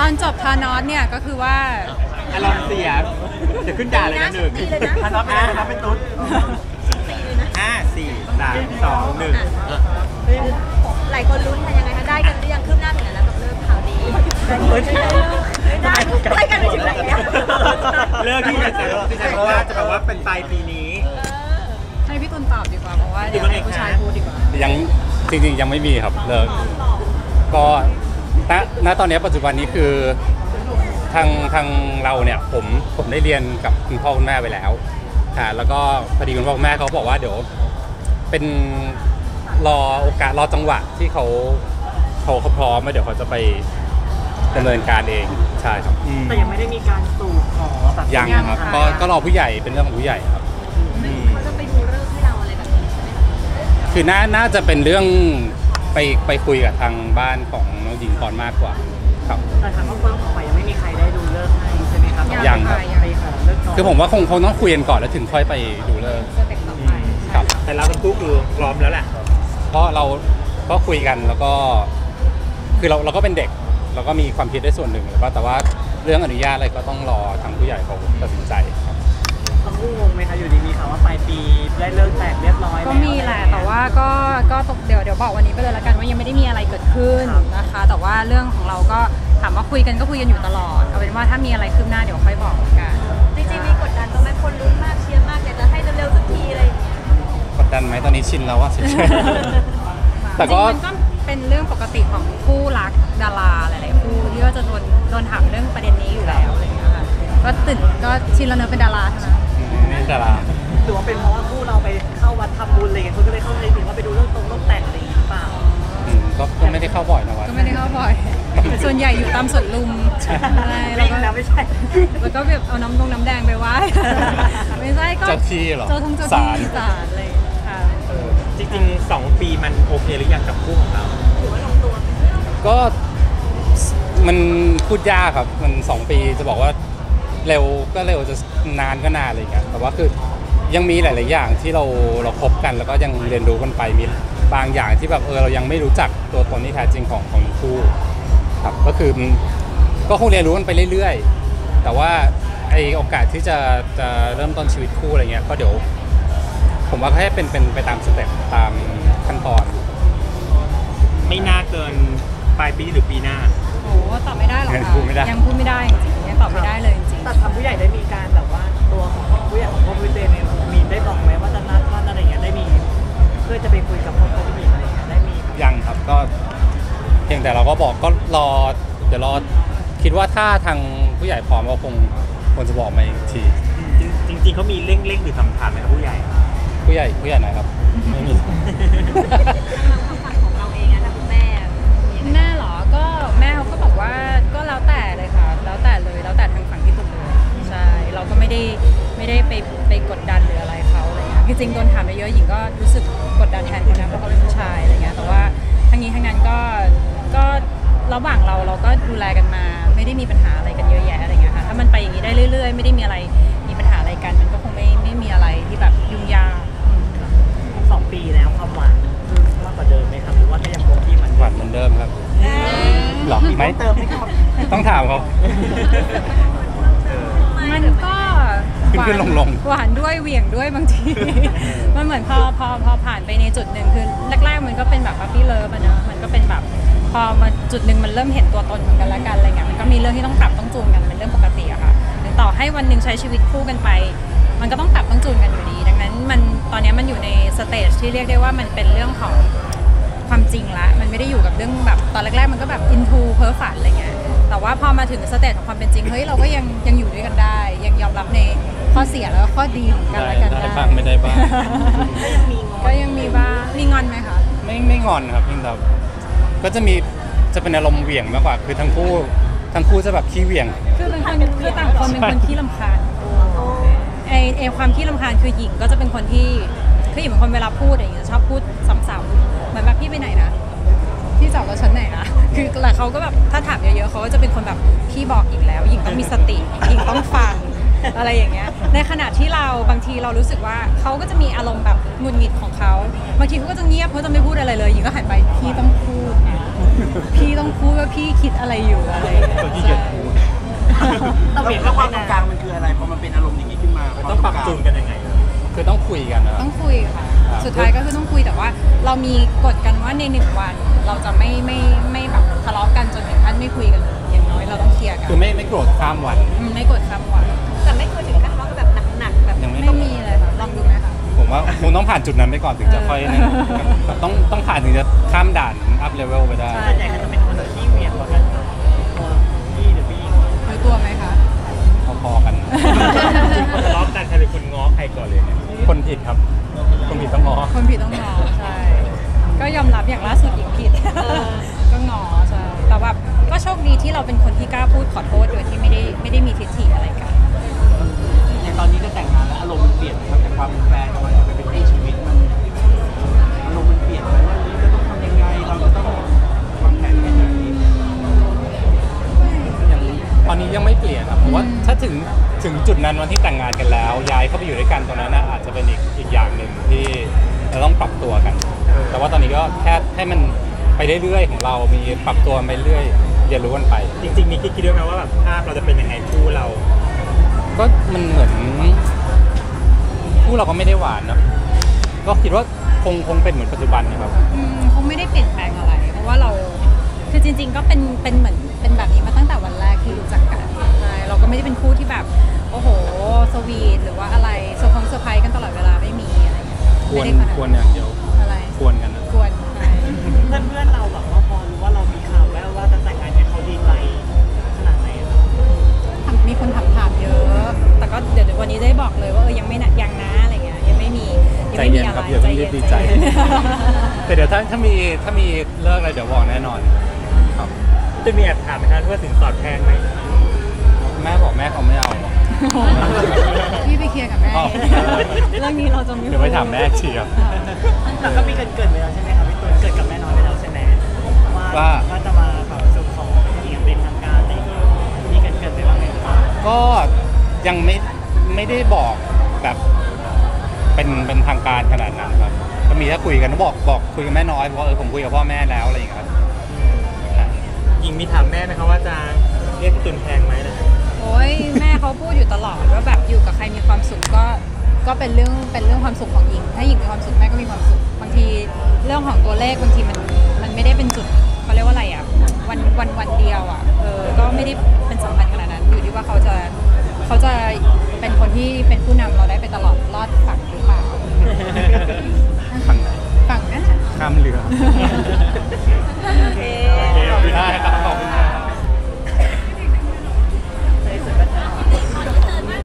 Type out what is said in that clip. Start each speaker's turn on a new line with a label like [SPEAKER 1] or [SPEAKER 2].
[SPEAKER 1] ตอนจบทานอสเนี่ยก็คือว่า
[SPEAKER 2] อารมณ์เสียจะขึ้นด่าเลยนะหนึ่ง
[SPEAKER 3] ทานอสเป็นอะไรทานอสเป็นตุ๊ด
[SPEAKER 2] 5 4 3 2 1
[SPEAKER 4] หลายคนลุ้นค่ะยังไงคะได้กันหรือยังคืบหน้าถึงไหนแล้วกับเรื่องข่าวดีได้กันไปถึงไหนเนี่ย
[SPEAKER 2] เลิกที่จะว่าจะแบบว่าเป็นปลายปีนี้
[SPEAKER 1] ให้พี่ตุลตอบดีกว่าเพราะว่าเดี๋ยวให้ผู้ชายพูดดีกว่า
[SPEAKER 5] ยังจริงๆยังไม่มีครับเลิกก็ณตอนนี้ปัจจุบันนี้คือทางเราเนี่ยผมได้เรียนกับคุณพ่อคุณแม่ไปแล้วแล้วก็พอดีคุณพ่อคุณแม่เขาบอกว่าเดี๋ยวเป็นรอโอกาสรอจังหวะที่เขาพร้อมแล้วเดี๋ยวเขาจะไปดำเนินการเองใช่ครับ
[SPEAKER 3] แต่ยังไม่ได้มีการสู่ขอแบบ
[SPEAKER 5] ยังครับก็รอผู้ใหญ่เป็นเรื่องของผู้ใหญ่ครับ
[SPEAKER 4] เขาจะไปดูเรื่องให้เราอะไรแบบนี้ใช่ไหมคะ
[SPEAKER 5] คือน่าจะเป็นเรื่องไปคุยกับทางบ้านของน้องหญิงก่อนมากกว่าครับ
[SPEAKER 3] แต่ทางครอบครัวของฝ่ายยังไม่มีใครได้ดูเลิกให้ใช่ไหมครับ
[SPEAKER 5] ยังครับ
[SPEAKER 3] ไปขอเลิก
[SPEAKER 5] คือผมว่าคงต้องคุยกันก่อนแล้วถึงค่อยไปดูเลิกครับ
[SPEAKER 2] แต่เราทั้งคู่คือพร้อมแล้วแหละ
[SPEAKER 5] เพราะเราก็คุยกันแล้วก็คือเราก็เป็นเด็กเราก็มีความคิดได้ส่วนหนึ่งแล้วก็แต่ว่าเรื่องอนุญาตอะไรก็ต้องรอทางผู้ใหญ่เขาตัดสินใจครับ
[SPEAKER 3] เขางงไหมคะอยู่ดีมีข่าวว่าปลายปีได้เลิกแตกเรียบร้อย
[SPEAKER 1] ก็มีแหละแต่ว่าก็เดี๋ยวบอกวันนี้ไปเลยละกันว่ายังไม่ได้มีอะไรเกิดขึ้นนะคะแต่ว่าเรื่องของเราก็ถามว่าคุยกันก็คุยกันอยู่ตลอดเอาเป็นว่าถ้ามีอะไรคืบหน้าเดี๋ยวค่อยบอกกัน
[SPEAKER 4] จริงๆมีกดดันตรงไหมคนลุ้นมากเชียร์มากอยากจะให้เร็วๆสักทีอะไรอย่างเงี้ย
[SPEAKER 5] กดดันไหมตอนนี้ชินแล้วว่าแต่ก็
[SPEAKER 1] มันก็เป็นเรื่องปกติของคู่รักดาราหลายๆคู่ที่ก็จะโดนถามเรื่องประเด็นนี้อยู่แล้วอะไรอย่างเงี้ยค่ะก็ชินแล้วเนอะเป็นดาราใช่ไหม
[SPEAKER 5] ไม่ดารา
[SPEAKER 3] หรือว่าเป็นเพราะว่าคู่เราไปเข้าวัดทำบุญอะไรเงี้ยคนก็เลยเข้าใจผิดว่าไปดูเรื่องแต่งอะไรอย่างเงี้ยหรือเปล่า
[SPEAKER 5] ก็ไม่ได้เข้าบ่อยนะวัด
[SPEAKER 1] ก็ไม่ได้เข้าบ่อยส่วนใหญ่อยู่ตามสวนลุมอะไร
[SPEAKER 3] แล้วก็ไม่ใช่
[SPEAKER 1] แล้วก็แบบเอาน้ำแดงไปไหว้ไม่ใช่ก็
[SPEAKER 5] เจ้าที่หรอ
[SPEAKER 1] เจ้าที่ศาลอะไรค่ะ
[SPEAKER 2] จริงๆ2 ปีมันโอเคหรือยังกับคู่ของเรา
[SPEAKER 5] ก็มันพูดยากครับมัน2 ปีจะบอกว่าเร็วก็เร็วจะนานก็นานอะไรอย่างเงี้ยแต่ว่าคือยังมีหลายๆอย่างที่เราคบกันแล้วก็ยังเรียนรู้กันไปมีบางอย่างที่แบบเรายังไม่รู้จักตัวตนที่แท้จริงของทั้งคู่ครับก็คือก็คงเรียนรู้กันไปเรื่อยๆแต่ว่าไอโอกาสที่จะเริ่มต้นชีวิตคู่อะไรเงี้ยก็เดี๋ยวผมว่าให้เป็นไปตามสเต็ปตามขั้นตอน
[SPEAKER 2] ไม่น่าเกินปลายปีหรือปีหน้า
[SPEAKER 1] โอ้ตอบไม่ได้หรอกยังพูดไม่ได้จริงๆยังตอบไม่ได้เลยจริงๆ
[SPEAKER 3] แต่ทางผู้ใหญ่ได้มีการแบบว่าตัวของผู้ใหญ่ของพ่อผู้เจนเนี่ยมีได้บอกไหมว่าจะนัดวันอะไรอย่างเงี้ยได้มีเพื่อจะไปคุยกับพ่อผู้หญิงอะไรอย่างเงี้ยได้มี
[SPEAKER 5] ยังครับก็เพียงแต่เราก็บอกก็เดี๋ยวรอคิดว่าถ้าทางผู้ใหญ่พร้อมก็คงจะบอกมาอีกที
[SPEAKER 2] จริงๆเขามีเร่งหรือทำทันไหมครับผู้ใหญ่
[SPEAKER 5] ไหนครับไม่มี
[SPEAKER 4] ของเราเองนะคุณแม่
[SPEAKER 1] เหรอก็แม่เขาก็บอกว่าก็แล้วแต่เลยค่ะแล้วแต่ทางฝั่งที่ตุ่มเลยใช่เราก็ไม่ได้ไปกดดันหรืออะไรเขาอะไรเงี้ยจริงๆโดนถามเยอะๆหญิงก็รู้สึกกดดันแทนเขานะเพราะเขาเป็นผู้ชายอะไรเงี้ยแต่ว่าทั้งนี้ทั้งนั้นก็ระหว่างเราก็ดูแลกันมาไม่ได้มีปัญหาอะไรกันเยอะแยะอะไรเงี้ยค่ะถ้ามันไปอย่างนี้ได้เรื่อยๆไม่ได้มีอะไรมีปัญหาอะไรกันมันก็คงไม่มีอะไรที่แบบยุ่งยาก
[SPEAKER 3] 2 ปีแล้วความหวานมากกว่าเดิมไหมครับหรือว่าก็ยังคงที่มัน
[SPEAKER 5] หวานเหมือนเดิมครับหรอไหม
[SPEAKER 3] เติมไหมครับ
[SPEAKER 5] ต้องถามเขา
[SPEAKER 1] มันก็
[SPEAKER 5] ขึ้นลง
[SPEAKER 1] หวานด้วยเหวี่ยงด้วยบางทีมันเหมือนพอผ่านไปในจุดหนึ่งคือแรกๆมันก็เป็นแบบปั๊ปปี้เลิฟอะเนอะมันก็เป็นแบบพอมาจุดหนึ่งมันเริ่มเห็นตัวตนของกันและกันอะไรเงี้ยมันก็มีเรื่องที่ต้องปรับต้องจูนกันเป็นเรื่องปกติอะค่ะต่อให้วันหนึ่งใช้ชีวิตคู่กันไปมันก็ต้องปรับต้องจูนกันอยู่ดีดังนั้นมันตอนนี้มันอยู่ในสเตจที่เรียกได้ว่ามันเป็นเรื่องของความจริงละมันไม่ได้อยู่กับเรื่องแบบตอนแรกๆมันก็แบบอินทูเพ้อฝันอะไรเงี้ยแต่ว่าพอมาถึงสเตจของความเป็นจริงเฮ้ยเราก็ยังอยู่ด้วยกันได้ยังยอมรับในข้อเสียแล้วก็ข้อดีของกันและกันได้
[SPEAKER 5] บ้างไม่ได้บ้าง
[SPEAKER 1] ก็ยังมีบ้างมีงอนไหมคะ
[SPEAKER 5] ไม่งอนครับพี่ครับก็จะเป็นอารมณ์เหวี่ยงมากกว่าคือทั้งคู่จะแบบขี้เหวี่ยง
[SPEAKER 1] คือต่างคนเป็นคนขี้รำคาญไอความขี้รำคาญคือหญิงก็จะเป็นคนที่คือหญิงเป็นคนเวลาพูดอย่างเงี้ยชอบพูดซ้ำๆเหมือนแบบพี่ไปไหนนะที่จอดรถชั้นไหนนะคือหลายเขาก็แบบถ้าถามเยอะๆเขาก็จะเป็นคนแบบพี่บอกอีกแล้วหญิงต้องมีสติหญิงต้องฟังอะไรอย่างเงี้ยในขณะที่เราบางทีเรารู้สึกว่าเขาก็จะมีอารมณ์แบบหงุดหงิดของเขาบางทีเขาก็จะเงียบเขาจะไม่พูดอะไรเลยหญิงก็หันไปพี่ต้องพูดพี่ต้องพูดว่าพี่คิดอะไรอยู่อะไรอย่างเงี้ย
[SPEAKER 2] คนที่เกียจพูด
[SPEAKER 3] ต้องเปลี่ยน
[SPEAKER 6] แล้วความตรงกลางมันคืออะไรพอมันเป็นอารมณ์อย่างนี้ขึ้นมา
[SPEAKER 2] มันต้องปรับจูนกันยังไง
[SPEAKER 5] คือต้องคุยกันนะครับ
[SPEAKER 1] ต้องคุยค่ะ
[SPEAKER 5] ครับ
[SPEAKER 1] สุดท้ายก็คือต้องคุยแต่ว่า เรามีกฎกันว่าใน1 วัน เราจะไม่แบบทะเลาะกันจนถึงขั้นไม่คุยกันเลยอย่างน้อยเราต้องเคลียร์กัน
[SPEAKER 5] คือไม่โกรธข้ามวัน
[SPEAKER 1] ไม่กดคำวัน
[SPEAKER 4] แต่ไม่เคยถึงขั้นทะเลาะกันแบบหนักๆแบบ
[SPEAKER 5] ยังไม่
[SPEAKER 1] ไม่
[SPEAKER 5] ต้อง
[SPEAKER 1] มีเลยค่ะลองดูไหมคะ
[SPEAKER 5] ผมว่าคงต้องผ่านจุดนั้นไปก่อนถึงจะค่อยนั่นแบบต้องผ่านถึงจะข้ามด่านอัพเลเวลไปได้
[SPEAKER 1] ใช่
[SPEAKER 3] ส่วนใหญ่ก็จะเป็นคนที่เหวี่ยงกว่ากันตัวพี่หรือพี่
[SPEAKER 1] รู้ตัวไหมคะ
[SPEAKER 5] พอๆกัน
[SPEAKER 2] พอทะเลาะกันใครเป็นคนง้อใครก่อนเลยเนี่ย
[SPEAKER 5] คนผิดครับ คนผิดต้องงอ
[SPEAKER 1] คนผิดต้องงอใช่ ก็ยอมรับอย่างล่าสุดหญิงผิด ก็งอใช่แต่แบบก็โชคดีที่เราเป็นคนที่กล้าพูดขอโทษโดยที่ไม่ได้มีทิฐิอะไรกัน
[SPEAKER 6] อย่างตอนนี้ก็แต่งงานแล้วอารมณ์มันเปลี่ยนครับจากความเป็นแฟนมาเป็นคู่ชีวิตมันอารมณ์มันเปลี่ยนไปว่านี้จะต้องทำยังไงเราจะต้องวางแผนยังไง
[SPEAKER 5] ยังตอนนี้ยังไม่เปลี่ยนครับผมว่าถ้าถึงจุดนั้นวันที่แต่งงานกันแล้ว ย้ายเข้าไปอยู่ด้วยกันตรงนั้นน่ะอาจจะเป็นอีกอย่างหนึ่งที่เราต้องปรับตัวกัน แต่ว่าตอนนี้ก็แค่ให้มันไปเรื่อยๆของเรามีปรับตัวไปเรื่อยเรียนรู้กันไป
[SPEAKER 2] จริงๆมีคิดด้วยไหมว่าแบบภาพเราจะเป็นยังไงคู่เรา
[SPEAKER 5] ก็มันเหมือนคู่เราก็ไม่ได้หวานเนอะก็คิดว่าคงเป็นเหมือนปัจจุบันนะครับ
[SPEAKER 1] คงไม่ได้เปลี่ยนแปลงอะไร เพราะว่าเราคือจริง ๆ ก็เป็นเหมือนเป็นแบบนี้มาตั้งแต่วันแรกที่รู้จักกันใช่เราก็ไม่ได้เป็นคู่ที่แบบโอ้โหสวีทหรือว่าอะไรเซอร์ไพรส์กันตลอดเวลาไม่มีอะไรอย่างเงี้ย
[SPEAKER 5] ควร
[SPEAKER 1] ไม่ได้ขนาด
[SPEAKER 5] ควรอย่างเดียว
[SPEAKER 1] อะไร
[SPEAKER 5] ควรกันนะ
[SPEAKER 1] ควรใช่
[SPEAKER 3] เพื่อนๆเราแบบว่าพอรู้ว่าเรามีข่าวแววว่าจะแต่งงานเนี่ยเขาดีใจขนาดไหนอะ
[SPEAKER 1] มีคนถามเยอะ แต่ก็เดี๋ยววันนี้ได้บอกเลยว่ายังไม่นะยังนะอะไรเงี้ยยังไม่มียังไม่มีอะไร
[SPEAKER 5] ใจเย็นครับอย่าเพิ่งรีบดีใจ แต่เดี๋ยวถ้ามีเลิกอะไรเดี๋ยวบอกแน่นอนครับ
[SPEAKER 2] จะมีแอบถามไหมครับว่าสินสอดแพงไหม
[SPEAKER 5] แม่บอกแม่เขาไม่เอาหรอก
[SPEAKER 1] พี่ไปเคลียร์กับแม่
[SPEAKER 5] อ้าว
[SPEAKER 1] เรื่องนี้เราจะไม่
[SPEAKER 5] เดี๋ยวไปถามแม่เชียร์
[SPEAKER 3] แต่ก็มีเกินไปแล้วใช่ไหมครับพี่ตูนเกิดกับแม่น้อยไปแล้วใช่ไหมว่าจะมาแบบสู่ขอหญิงเป็นทางการอะไรอย่างเงี้ยมีเกินไปบ้างไหมครับ
[SPEAKER 5] ก็ยังไม่ได้บอกแบบเป็นทางการขนาดนั้นครับก็มีถ้าคุยกันก็บอกคุยกับแม่น้อยบอกว่าผมคุยกับพ่อแม่แล้วอะไรอย่างเงี้ยครับ
[SPEAKER 2] หญิงมีถามแม่ไหมครับว่าจะเรียกพี่ตุนแพงไหมนะ
[SPEAKER 1] โอ้ยแม่เขาพูดอยู่ตลอดว่าแบบอยู่กับใครมีความสุขก็เป็นเรื่องความสุขของหญิงถ้าหญิงมีความสุขแม่ก็มีความสุขบางทีเรื่องของตัวเลขบางทีมันไม่ได้เป็นจุดเขาเรียกว่าอะไรอ่ะวัน